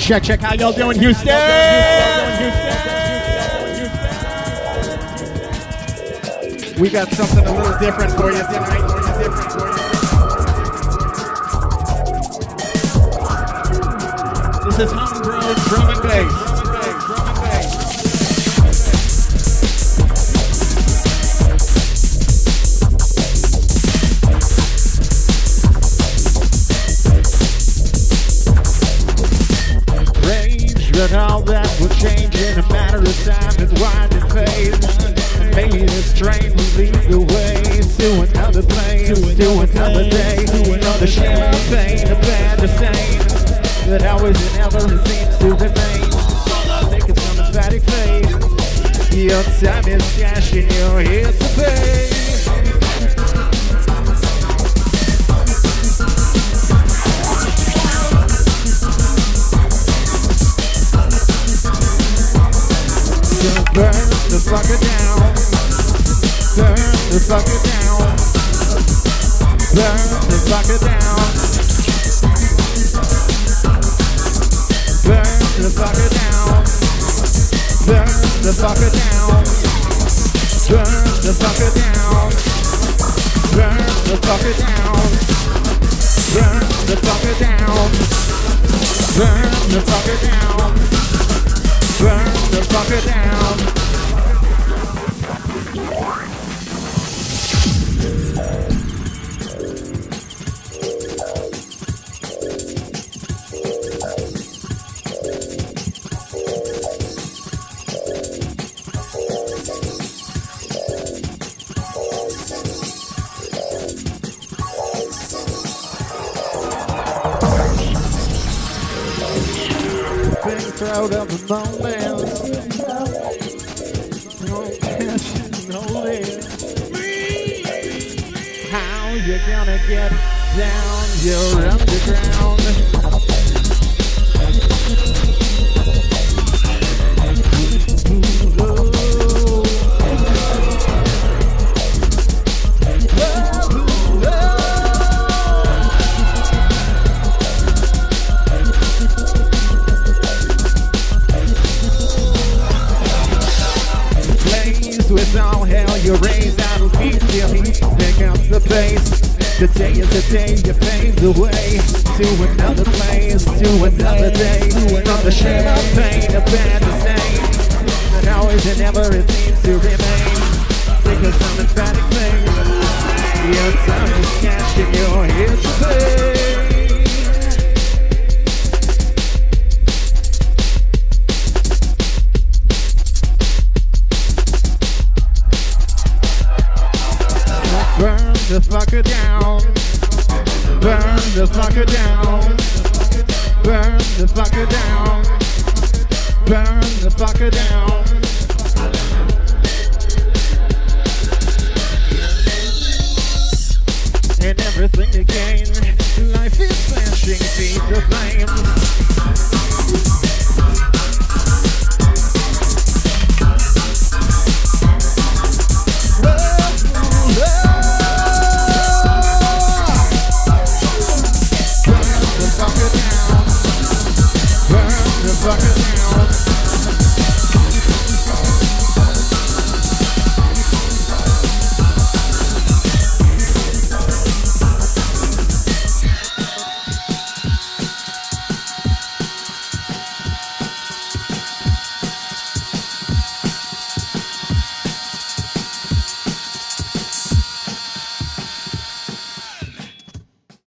Check. How y'all doing, Houston? We got something a little different for you tonight. This is homegrown drum and bass. But all that will change in a matter of time and wind and fade. Maybe this train will lead the way to another place, to another day, to another shame of pain, a bad disdain that always and ever seems to remain. I think it's an emphatic fate. Your time is cash and you're here to pay. Burn the fucker down. Burn the fucker down. Burn the fucker down. Burn the fucker down. Burn the fucker down. Burn the fucker down. Burn the fucker down. Burn the fucker down. Burn the fucker down. Burn the fucker down. Being proud of the moment. No passion, no live. How you gonna get down? You're underground. With all hell you raise, that'll keep you. Pick up the pace. Today is the day you pave the way to another place, to another day. From the shame of pain, a bad disdain that always and ever it seems to remain. Think of some emphatic thing. Your time is cash and you're here to pay. Burn the fucker down. Burn the fucker down. Burn the fucker down. Burn the fucker down. And everything again. Life is flashing, feed the flames. Burn the fucker down.